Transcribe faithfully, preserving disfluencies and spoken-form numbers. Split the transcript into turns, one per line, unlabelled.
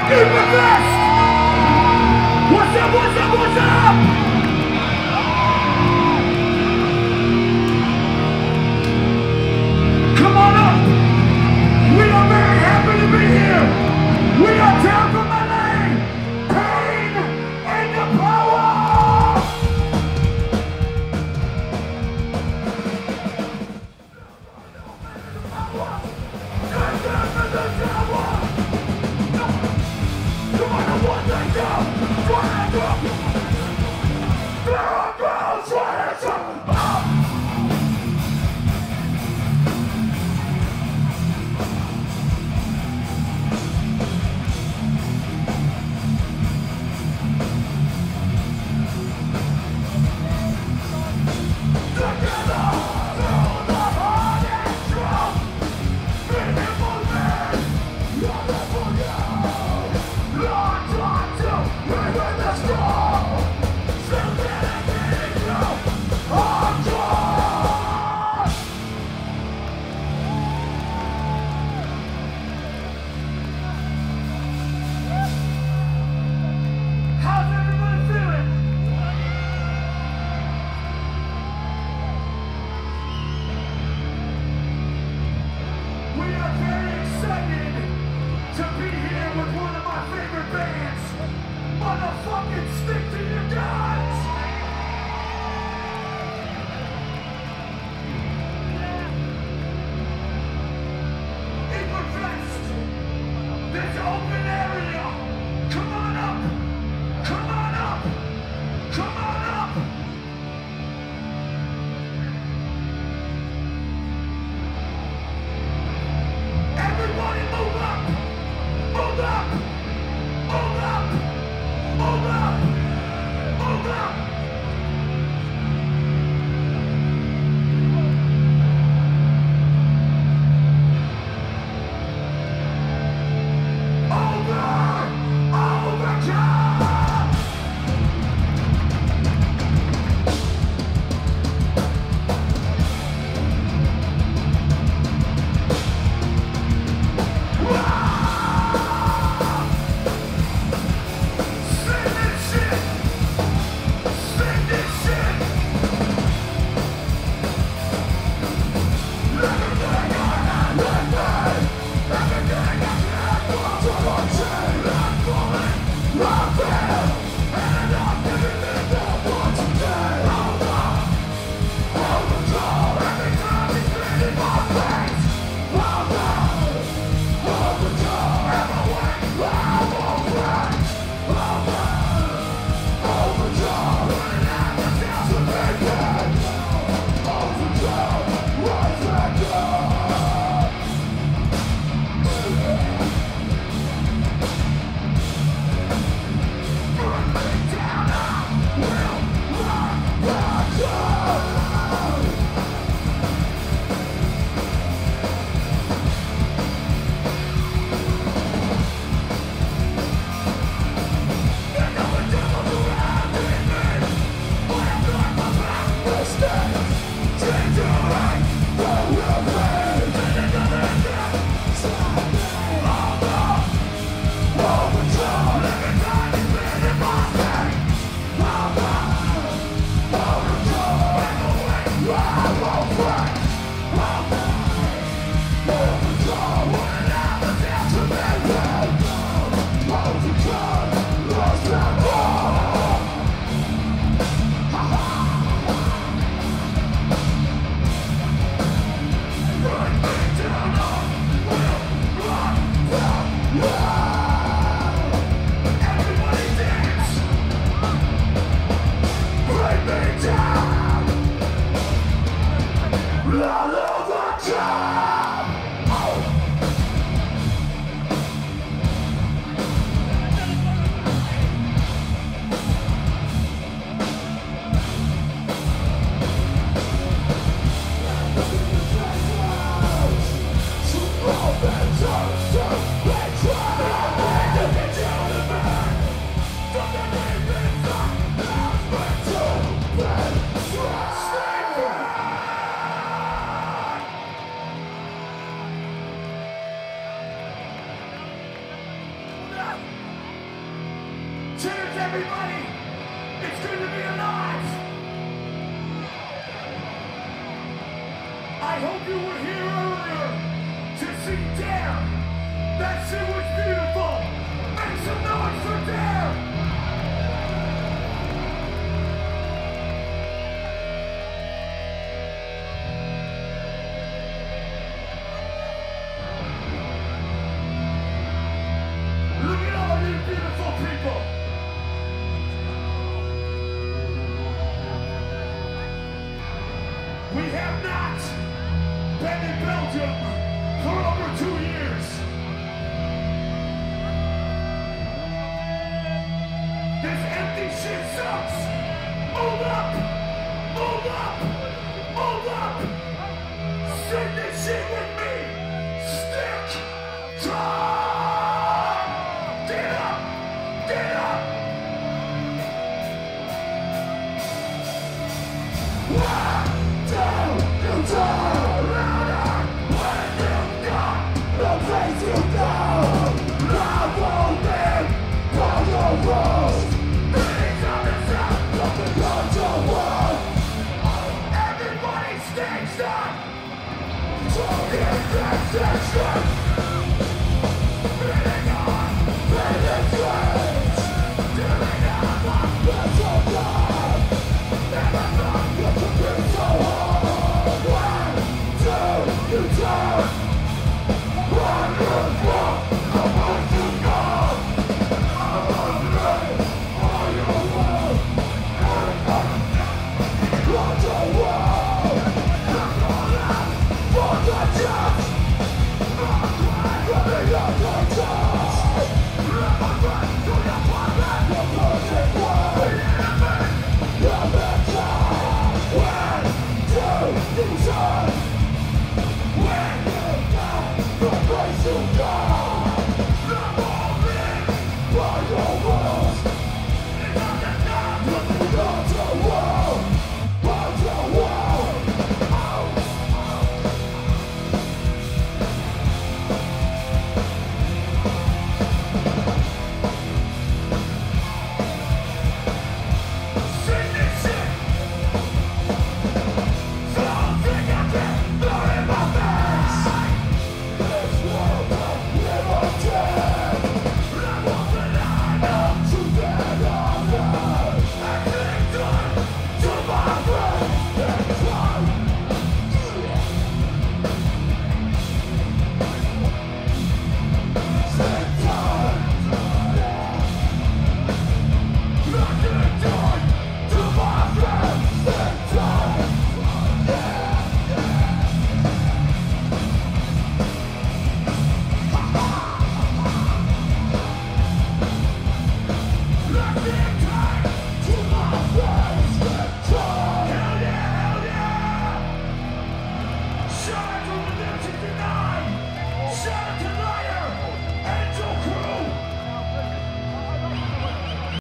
What's up, what's up, what's up? Come on up. We are very happy to be here. We are down from L A. Pain and the power. No matter what they do, forever. There are girls trying to up. Together through the hard and strong. Beautiful men, wonderful you. Lord, try to live the strong. Still getting you on drawn. How's everybody feeling? We are very excited to be here with one of my favorite bands. Motherfucking stick to your guns! Eagle Fest, this open area. Come on up! Come on up! Come on up! Everybody move up! Move up! Move up! Move up! Move up! Over! Overcome! Sing this shit! Sing this shit! Everything I had with me, everything I had was a watching. I'm falling, I feel, and I'm giving it all for today. Over, overdraw, every time he's spinning my face. Over, overdraw, every way I won't break. Over, overdraw, running out the sounds of making. Overdraw, right back up. Burn me down, I will rock back up. You know the devil's around in me, but I feel like my back will stay. Change your right, what will be? Then another day, over, overdraw, every time he's spinning my face. Over, overdraw, every way I won't break. Over, overdraw, running out the sounds of making. Overdraw, lost and all. Burn me down, I will rock back up. Everybody dance. Bring me down. All over time. Oh. To open, to, to, to, Cheers, everybody! It's good to be alive! I hope you were here earlier to see Dare! That shit was beautiful! Make some noise for Dare! Look at all you beautiful people! We have not been in Belgium for over two years. This empty shit sucks. Move up, move up, move up. Sing this shit with